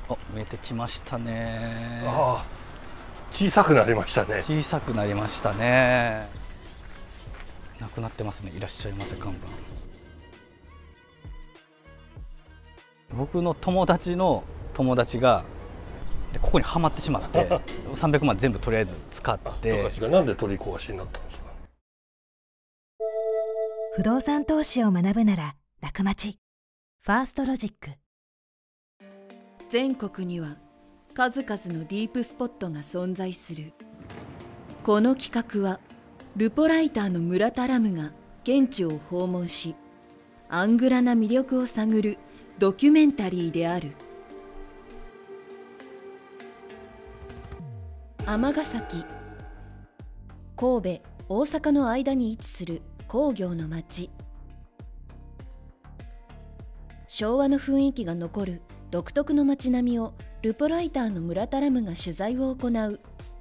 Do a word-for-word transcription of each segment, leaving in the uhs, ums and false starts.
お、見えてきましたね。 ああ、小さくなりましたね。 小さくなりましたね。なくなってますね。いらっしゃいませ看板。僕の友達の友達がここにはまってしまってさんびゃくまん全部とりあえず使って。 高橋がなんで取り壊しになったんですか。 不動産投資を学ぶなら楽町ファーストロジック。 全国には数々のディープスポットが存在する。この企画はルポライターの村田ラムが現地を訪問し、アングラな魅力を探るドキュメンタリーである。尼崎、神戸、大阪の間に位置する工業の町。昭和の雰囲気が残る独特の街並みをルポライターの村田ラムが取材を行う。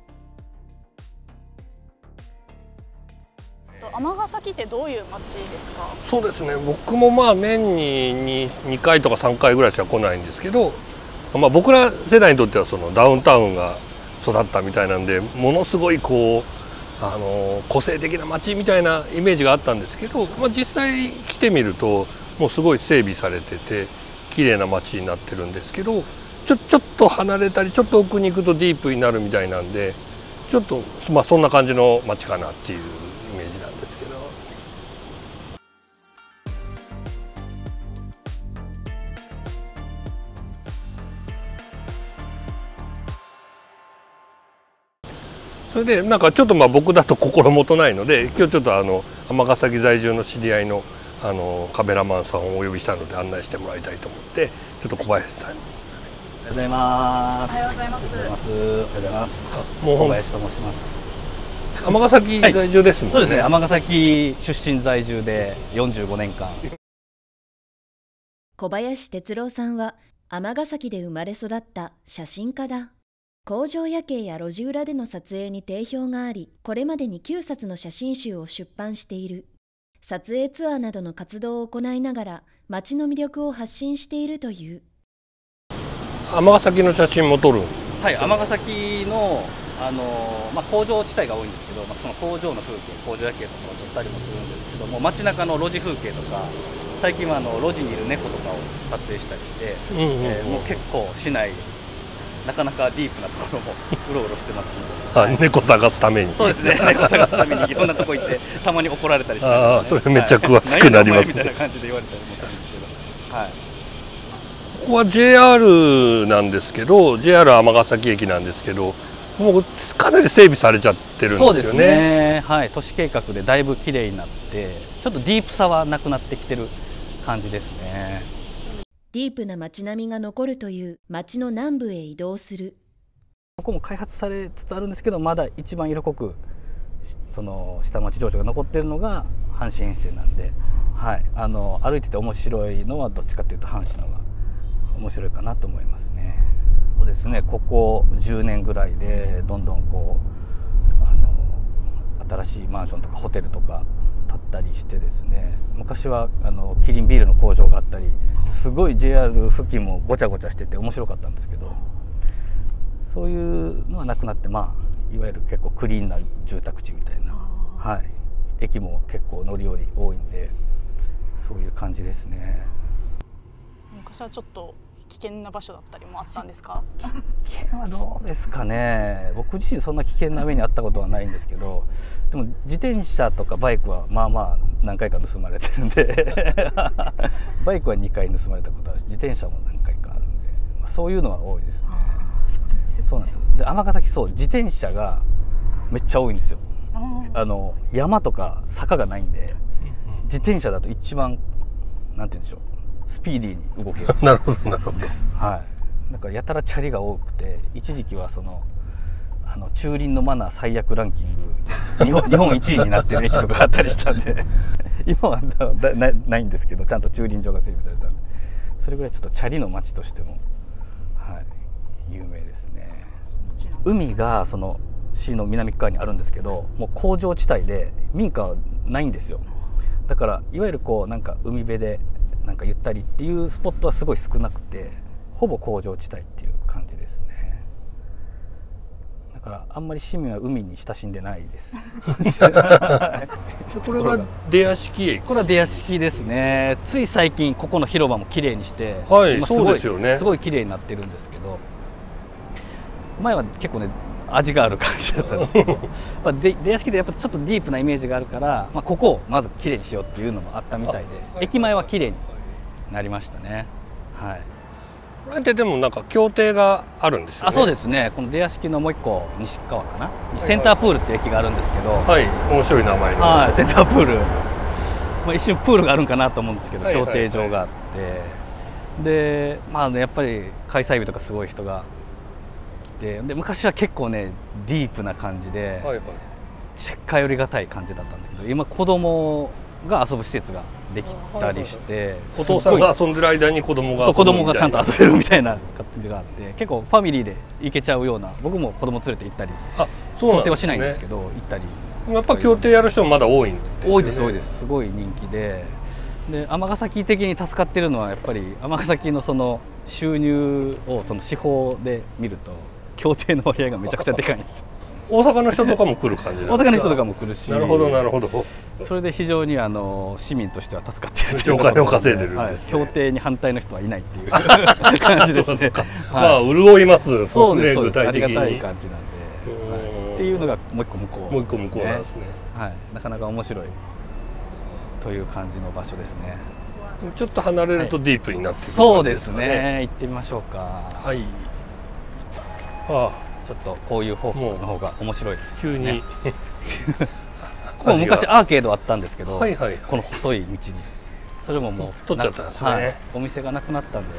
尼崎ってどういう街ですか。 そうですね、僕もまあ年に 2, にかいとかさんかいぐらいしか来ないんですけど、まあ、僕ら世代にとってはそのダウンタウンが育ったみたいなんで、ものすごいこうあの個性的な街みたいなイメージがあったんですけど、まあ、実際来てみるともうすごい整備されてて綺麗な街になってるんですけど、ちょちょっと離れたりちょっと奥に行くとディープになるみたいなんで、ちょっとまあそんな感じの街かなっていうイメージなんですけど。それでなんかちょっとまあ僕だと心もとないので、今日ちょっとあの尼崎在住の知り合いのあのカメラマンさんをお呼びしたので案内してもらいたいと思って、ちょっと小林さんに。 おはようございます。 おはようございます。 おはようございます。 もう小林と申します。 尼崎在住ですもんね。 そうですね。尼崎出身在住でよんじゅうごねんかん。 小林哲郎さんは尼崎で生まれ育った写真家だ。工場夜景や路地裏での撮影に定評があり、これまでにきゅうさつの写真集を出版している。撮影ツアーなどの活動を行いながら街の魅力を発信しているという。 尼崎の写真も撮る。 はい、尼崎のあの、まあ、工場地帯が多いんですけど、まあ、その工場の風景、工場夜景とかを撮ったりもするんですけども、街中の路地風景とか、最近はあの路地にいる猫とかを撮影したりして、もう結構市内なかなかディープなところもうろうろしてますので、 はい、猫探すために。 そうですね、猫探すためにいろんなとこ行ってたまに怒られたりして、ね、 ああ、それめっちゃ詳しくなりますね、 はい、みたいな感じで言われたりもするんですけど、はい、 ここは ジェイアール なんですけど、 ジェイアール 尼崎駅なんですけど、もうかなり整備されちゃってるんですよね。 そうですね、はい、都市計画でだいぶ綺麗になって、ちょっとディープさはなくなってきてる感じですね。 ディープな街並みが残るという街の南部へ移動する。 ここも開発されつつあるんですけど、まだ一番色濃くその下町情緒が残っているのが阪神沿線なんで、はい、あの歩いてて面白いのはどっちかというと阪神の方が面白いかなと思いますね。そうですね、ここじゅうねんぐらいでどんどんこうあの新しいマンションとかホテルとか建ったりしてですね、昔はあのキリンビールの工場があったり、すごい ジェイアール 付近もごちゃごちゃしてて面白かったんですけど、そういうのはなくなって、まあいわゆる結構クリーンな住宅地みたいな、はい、駅も結構乗り降り多いんで、そういう感じですね。 昔はちょっと危険な場所だったりもあったんですか。 危険はどうですかね。僕自身そんな危険な目に遭ったことはないんですけど、でも自転車とかバイクはまあまあ何回か盗まれてるんでバイクはにかい盗まれたことあるし、自転車も何回かあるんで、まあ、そういうのは多いですね。そうなんですよ。で、尼崎、そう、自転車がめっちゃ多いんですよ。あの山とか坂がないんで、自転車だと一番なんて言うんでしょう、スピーディーに動けるなるほどなるほどです。はい。だからやたらチャリが多くて、一時期はそのあの駐輪のマナー最悪ランキング日本日本いちいになってる駅とかあったりしたんで今はだなないんですけど、ちゃんと駐輪場が整備されたんで、それぐらいちょっとチャリの街としても、はい、有名ですね。海がその市の南側にあるんですけど、もう工場地帯で民家はないんですよ。だからいわゆるこうなんか海辺でなんかゆったりっていうスポットはすごい少なくて、ほぼ工場地帯っていうじですね。だからあんまり市民は海に親しんでないですこれが出屋敷駅。 これは出屋敷ですね。つい最近ここの広場もきれいにして、 はい今すごそうですよねすごいきれいになってるんですけど、前は結構ね味がある感じだったんですけどまあで出屋敷でやっぱちょっとディープなイメージがあるから、まあ、ここをまずきれいにしようっていうのもあったみたいで、駅前はきれいになりましたね。はい。 これってでもなんか協定があるんですよね。 あ、そうですね。この出屋敷のもう一個西側かな、センタープールって駅があるんですけど、 はい面白い名前の。 はい、センタープール、まあ、一瞬プールがあるんかなと思うんですけど、 はいはいはい協定場があって、でまあねやっぱり開催日とかすごい人が来て、で昔は結構ねディープな感じで、 はいはい。 近寄りがたい感じだったんですけど、今子供が遊ぶ施設ができたりして、 お父さんが遊んでる間に子供が遊ぶみたいな。 そう子供がちゃんと遊べるみたいな感じがあって、結構ファミリーで行けちゃうような、僕も子供連れて行ったり、 あ、そうなんですね。 協定はしないんですけど行ったり、 やっぱ協定やる人もまだ多いんですよね。 多いです多いです、すごい人気で、で尼崎的に助かってるのはやっぱり尼崎のその収入をその司法で見ると協定の割合がめちゃくちゃでかいんですよ。 大阪の人とかも来る感じなんですか。 大阪の人とかも来るし、 なるほどなるほど。 それで非常にあの市民としては助かっているめっちゃお金を稼いでるんですね。 はい、協定に反対の人はいないっていう感じですね。 まあ潤います。 そうです、 ね、 そうです、あ具体的りがたいに。 感じなんで、 うんはい、っていうのがもう一個向こう、 もう一個向こうなんですね。 はい、なかなか面白いという感じの場所ですね。 ちょっと離れるとディープになってくる、ね、 そうですね。行ってみましょうか。 はい。ああ。 ちょっとこういう方向の方が面白いです、ね、 急にここ昔アーケードあったんですけど、 はいはいはい、 この細い道にそれももう取っちゃったんですね、はい、 お店がなくなったんで。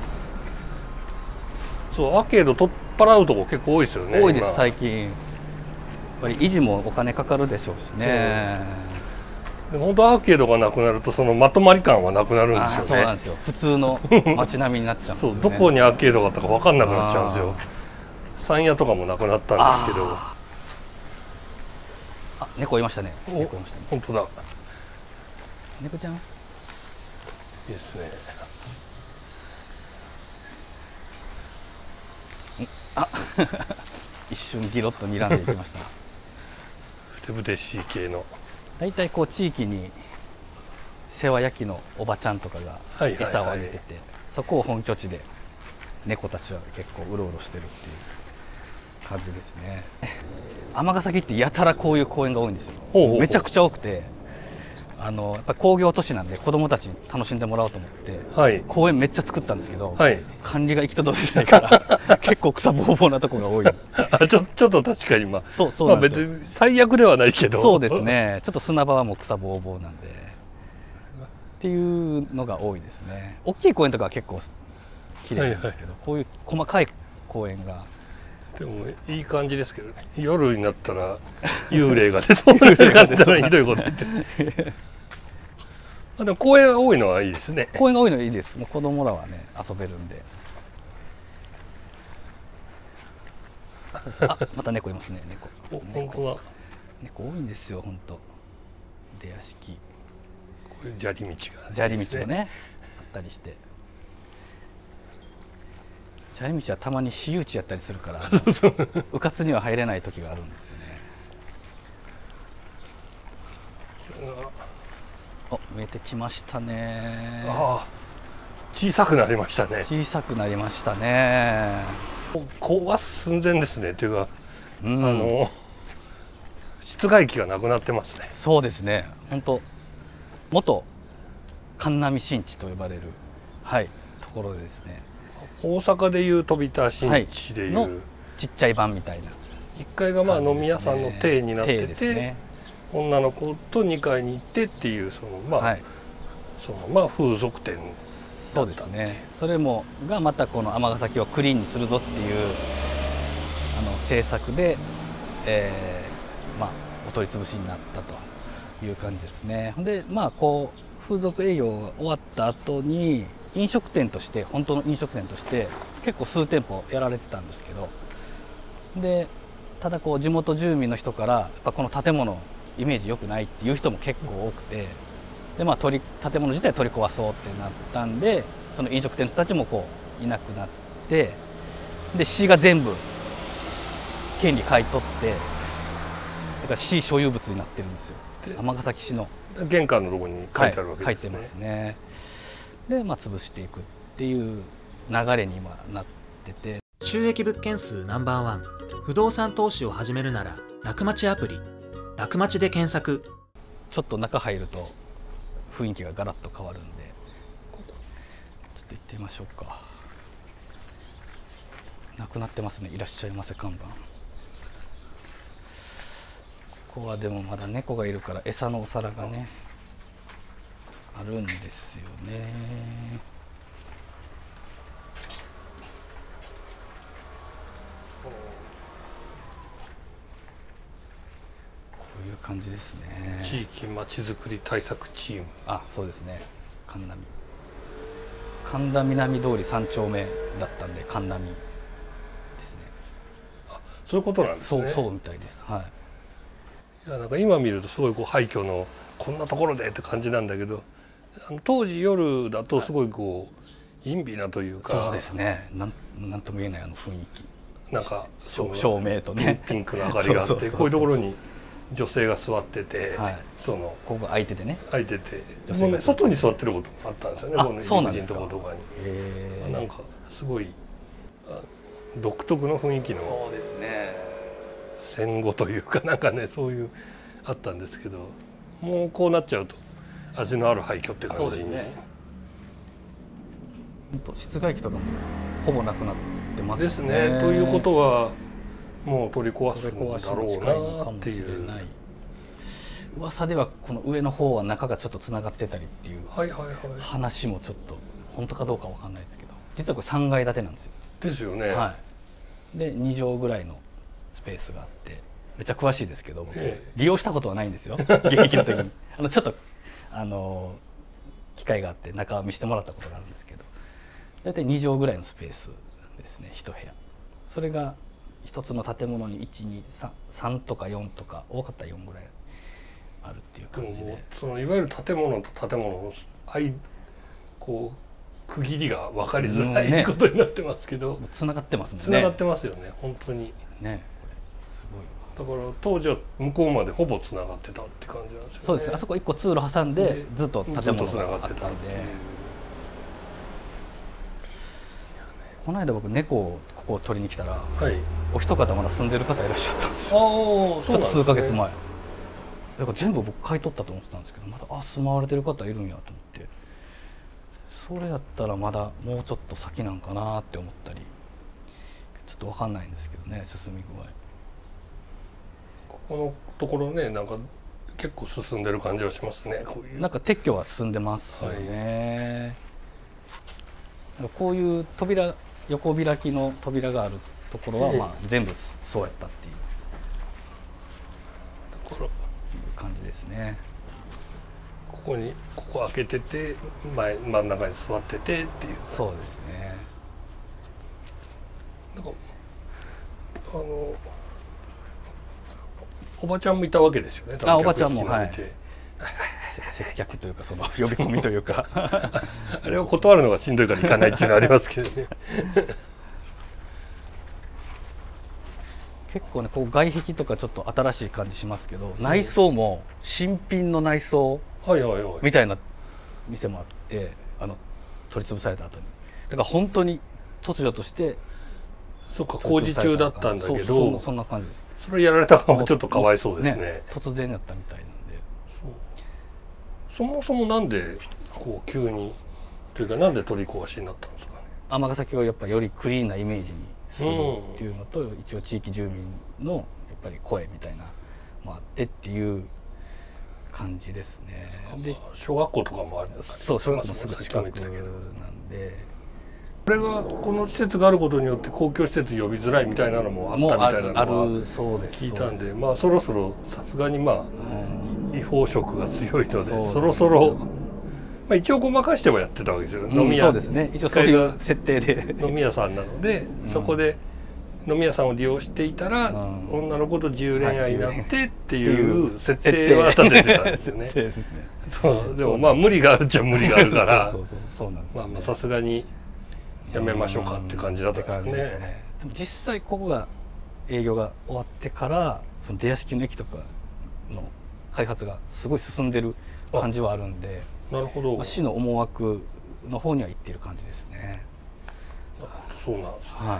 そうアーケード取っ払うとこ結構多いですよね。 多いです最近。やっぱり維持もお金かかるでしょうしね、 うん、でも本当アーケードがなくなるとそのまとまり感はなくなるんですよね。 そうなんですよ。普通の街並みになっちゃうんですよね。 そうどこにアーケードがあったか分かんなくなっちゃうんですよ。山屋とかもなくなったんですけど。 ああ、猫いましたね。猫いましたね。 本当だ。 猫ちゃん。いいですね。 あ、一瞬ギロッと睨んでいきました。 ふてぶてしい系の。 だいたいこう地域に世話焼きのおばちゃんとかが餌をあげてて、そこを本拠地で猫たちは結構うろうろしてるっていう感じですね。尼崎ってやたらこういう公園が多いんですよ。 ほうほうほう。 めちゃくちゃ多くて、あのやっぱり工業都市なんで子どもたちに楽しんでもらおうと思って、はい、公園めっちゃ作ったんですけど、はい、管理が行き届いてないから結構草ぼうぼうなとこが多い。 あ、ちょちょっと確かにまあそうそうなんですよ。 まあ別に最悪ではないけど、 そうですね。ちょっと砂場はもう草ぼうぼうなんでっていうのが多いですね。大きい公園とかは結構綺麗なんですけど、はいはい、こういう細かい公園が。 でもいい感じですけどね。夜になったら幽霊が出そうな感じでひどいこと言ってあでも公園が多いのはいいですね。 公園が多いのはいいです。もう子供らはね遊べるんで。あ、また猫いますね。猫。 お、本当だ。 猫多いんですよ。本当。出屋敷。こういう砂利道が、 砂利道もねあったりして。砂利道はたまに私有地やったりするからうかつには入れない時があるんですよね。あ、見えてきましたね。 ああ、小さくなりましたね。 小さくなりましたね。 壊す寸前ですね。っていうか、うん、あの室外機がなくなってますね。 そうですね。本当元神波新地と呼ばれる、はい、ところでですね。 大阪でいう飛田新地でいう、はい、 のちっちゃい版みたいな。 いっかいがまあ飲み屋さんの体になってて、ね、女の子とにかいに行ってっていうそのまあ、はい、そのまあ風俗店。 そうですね。それもがまたこの尼崎をクリーンにするぞっていうあの政策で、えー、まあお取り潰しになったという感じですね。でまあこう風俗営業が終わった後に飲食店として本当の飲食店として結構数店舗やられてたんですけど、でただこう地元住民の人からやっぱこの建物イメージ良くないっていう人も結構多くて、でまあ取り建物自体取り壊そうってなったんで、その飲食店の人たちもこういなくなって、 で市が全部権利買い取ってだから市所有物になってるんですよ。尼崎市の玄関のところに書いてあるわけですね。 はい、書いてますね。で、まあ、潰していくっていう流れに今なってて、 収益物件数ナンバーワン、不動産投資を始めるなら楽町アプリ、楽町で検索。 ちょっと中入ると雰囲気がガラッと変わるんで、ちょっと行ってみましょうか。なくなってますね。いらっしゃいませ看板。ここはでもまだ猫がいるから餌のお皿がねあるんですよね。こういう感じですね。 地域まちづくり対策チーム。 あ、そうですね。神田神田南通り三丁目だったんで神田ですね。 あ、そういうことなんですね。 そうそうみたいです。はい。 いやなんか今見るとすごいこう廃墟のこんなところでって感じなんだけど、あの当時夜だとすごいこう陰微なというか、 そうですね。なんなんとも言えないあの雰囲気。 なんか照明とねピンクの明かりがあってこういうところに女性が座ってて、 はい、 そのここ空いててね。 空いてて、もうね外に座ってることもあったんですよね。このそうなんですか。 入り口のところとかに。 へー、 なんかすごい独特の雰囲気の。 そうですね。 戦後というかなんかねそういうあったんですけど、もうこうなっちゃうと味のある廃墟って感じに。そうですね。 室外機とかもほぼなくなってますね。 ですね。ということはもう取り壊すんだろうなっていう。 噂ではこの上の方は中がちょっとつながってたりっていう話もちょっと本当かどうかわかんないですけど、実はこれさんがい建てなんですよ。 ですよね。 はい。でに畳ぐらいのスペースがあって、めっちゃ詳しいですけど、ええ、利用したことはないんですよ。現役の時にあのちょっとあの機会があって中を見せてもらったことがあるんですけど、大体に畳ぐらいのスペースですね、一部屋。それが一つの建物にいち、に、さん、さんとかよんとか多かったらよんぐらいあるっていう感じで、 そのいわゆる建物と建物の間こう区切りが分かりづらい、ね、ことになってますけど、 つながってますもんね。 つながってますよね、本当にね。すごい。 だから当時は向こうまでほぼつながってたって感じなんですよね。 そうですね。あそこ一個通路挟んでずっと建物があったんで。この間僕猫をここを取りに来たら、はい、お一方まだ住んでる方いらっしゃったんですよ。ちょっと数ヶ月前。だから全部僕買い取ったと思ってたんですけど、まだあ住まわれてる方いるんやと思って、それやったらまだもうちょっと先なんかなって思ったり、ちょっと分かんないんですけどね、進み具合。 ここのところね、なんか結構進んでる感じはしますね。こういうなんか撤去は進んでますよね。はい、こういう扉、横開きの扉があるところは、まあ全部そうやったっていう。 だから感じですね。 ここにここ開けてて前真ん中に座っててっていう。 そうですね。 なんかあのおばちゃんもいたわけですよね。 あ、おばちゃんもはい。接客というかその呼び込みというかあれを断るのがしんどいから行かないっていうのはありますけどね。 結構ねこう外壁とかちょっと新しい感じしますけど、内装も新品の内装みたいな店もあって、あの取り潰された後にだから本当に突如としてそうか工事中だったんだけど、 そ, そんな感じです。 それやられたのがちょっとかわいそうですね。 ね、突然やったみたいなんで。 そもそもなんでこう急にというかなんで取り壊しになったんですかね。 尼崎をやっぱよりクリーンなイメージにするっていうのと、うん、一応地域住民のやっぱり声みたいなもあってっていう感じですね。 で小学校とかもあるんですか。 そう、小学校もすぐ近くなんで、 これがこの施設があることによって公共施設呼びづらいみたいなのもあったみたいなのは聞いたんで、まあそろそろさすがにまあ、うん、違法色が強いのでそろそろ、まあ、一応ごまかしてはやってたわけですよ、うん、飲み屋、 そうですね、一応そういう設定で飲み屋さんなので、うん、そこで飲み屋さんを利用していたら、うん、女の子と自由恋愛になってっていう設定は立ててたんですよね。そうでもまあ無理があるっちゃ無理があるからまあまあさすがにやめましょうかって感じだったんですよね。 実際ここが営業が終わってからその出屋敷の駅とかの開発がすごい進んでる感じはあるんで、 なるほど、 まあ、市の思惑の方には行っている感じですね。 そうなんですね。 はい、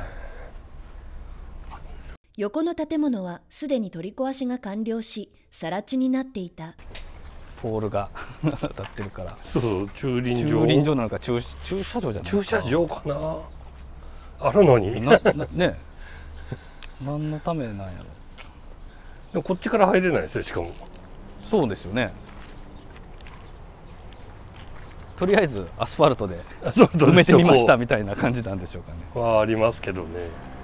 横の建物はすでに取り壊しが完了し、更地になっていた。 ポールが立ってるから。 そうそう、駐輪場。 駐輪場なのか駐駐車場じゃないかな。 駐車場かな。あるのに。 ななね。何のためなんやろ。 でもこっちから入れないですよ、しかも。 そうですよね。とりあえずアスファルトで埋めてみましたみたいな感じなんでしょうかね。 はありますけどね。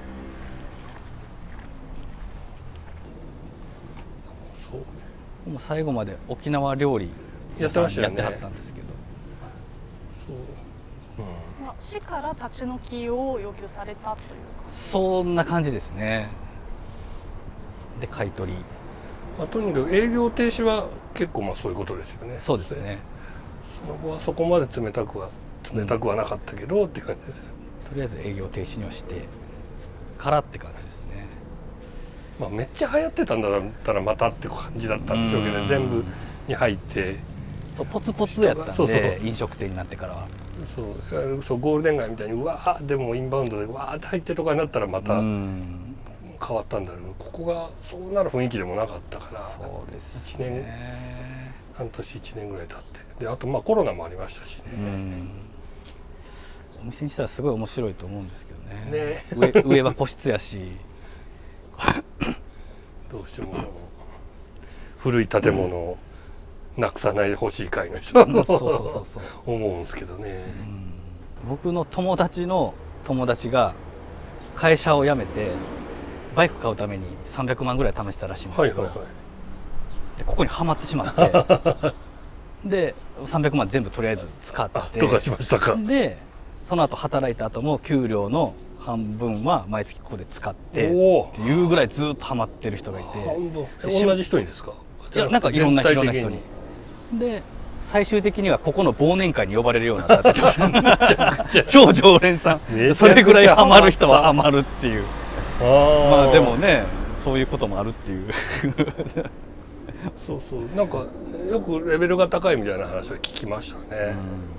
そうもう最後まで沖縄料理やってましたよね。 やってはったんですけど。 そう、 まあ、市から立ち退きを要求されたというか。 そんな感じですね。で買い取り。 まあ、とにかく営業停止は結構まあそういうことですよね。 そうですね。 その後はそこまで冷たくは冷たくはなかったけど、うん、って感じです。 とりあえず営業停止にはしてからって感じですね。 まあめっちゃ流行ってたんだったらまたって感じだったんでしょうけど、ね、全部に入ってそうポツポツやったんで、そうそう飲食店になってからはそうそうゴールデン街みたいにうわーでもインバウンドでわーって入ってとかになったらまた変わったんだろうけど、ここがそうなる雰囲気でもなかったから、 そうですね、 いちねん半年いちねんぐらい経ってで、あとまあコロナもありましたしね。 お店にしたらすごい面白いと思うんですけどね。 ね上, 上は個室やしどうしても古い建物をなくさないでほしい会の人は思うんですけどね。 僕の友達の友達が会社を辞めてバイク買うためにさんびゃくまんぐらい試したらしいんですけど、でここにはまってしまってでさんびゃくまん全部とりあえず使ってとかしましたか。 でその後働いた後も給料の半分は毎月ここで使ってっていうぐらいずっとハマってる人がいて。 同じ人にですか？ いやなんかいろんないろんな人に。で最終的にはここの忘年会に呼ばれるようになった超常連さん。それぐらいハマる人はハマるっていう。まあでもねそういうこともあるっていうそうそうなんかよくレベルが高いみたいな話は聞きましたね。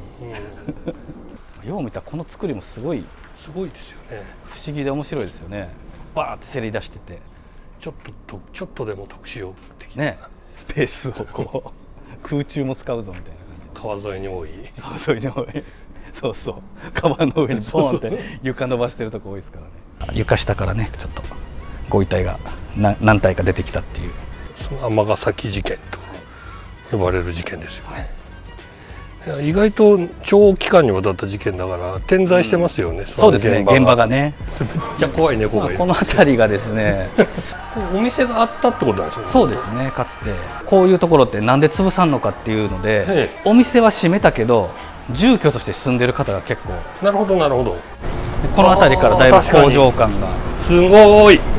よう見たらこの作りもすごいすごいですよね。 不思議で面白いですよね。バーってせり出しててちょっとちょっとでも特殊的なねスペースをこう空中も使うぞみたいな感じ。川沿いに多い川沿いに多いそうそう川の上にポンって床伸ばしてるとこ多いですからね。床下からねちょっとご遺体が何何体か出てきたっていうその尼崎事件と呼ばれる事件ですよね。意外と長期間にわたった事件だから点在してますよね。うん、 そうですね現場がねめっちゃ怖い猫がいる。 この辺りがですねお店があったってことなんですよね。 そうですねかつてこういうところってなんで潰さんのかっていうのでお店は閉めたけど住居として住んでる方が結構。 なるほどなるほど。 この辺りからだいぶ工場感がすごい